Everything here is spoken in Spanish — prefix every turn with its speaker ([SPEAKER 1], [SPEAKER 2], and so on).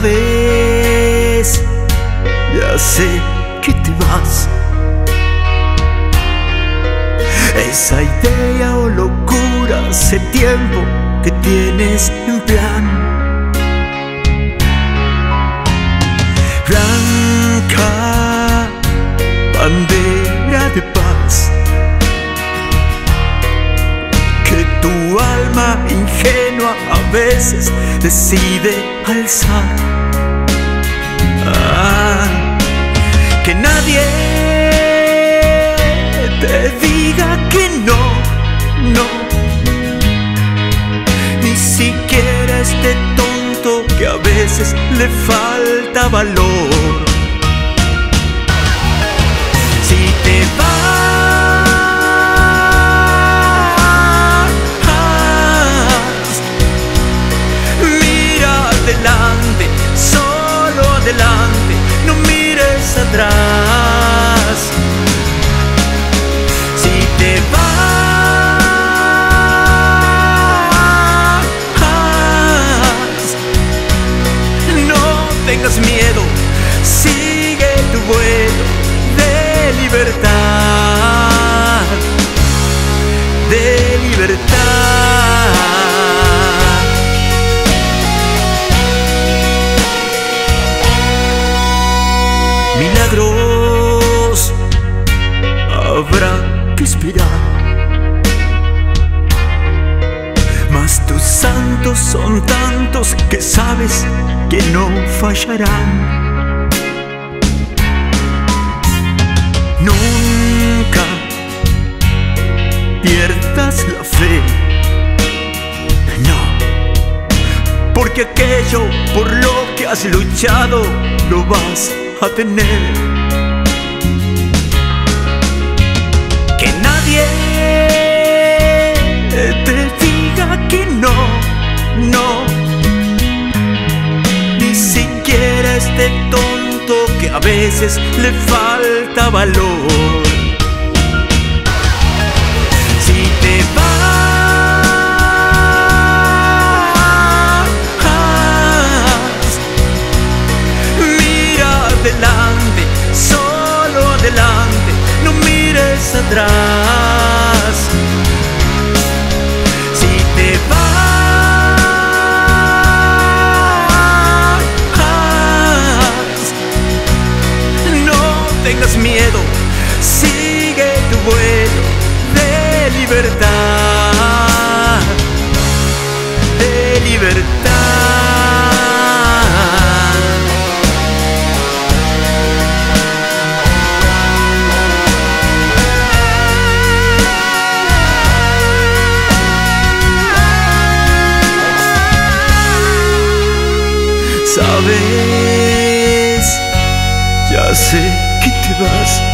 [SPEAKER 1] Sabes, ya sé que te vas. Esa idea o locura hace tiempo que tienes en plan. Blanca bandera de paz, que tu alma ingenua a veces decide alzar. Que nadie te diga que no, no, ni siquiera este tonto que a veces le falta valor. Si te vas, mira adelante, solo adelante, no mires atrás. Si te vas, no tengas miedo, sigue tu vuelo de libertad, de libertad. Milagros habrá que esperar, mas tus santos son tantos que sabes que no fallarán. Nunca pierdas la fe, no, porque aquello por lo que has luchado lo vas a tener. Que nadie te diga que no, no, ni siquiera este tonto que a veces le falta valor. Si te vas, mira adelante, solo adelante, no mires atrás. Si te vas, no tengas miedo, sigue tu vuelo de libertad, de libertad. Sabes, ya sé que te vas.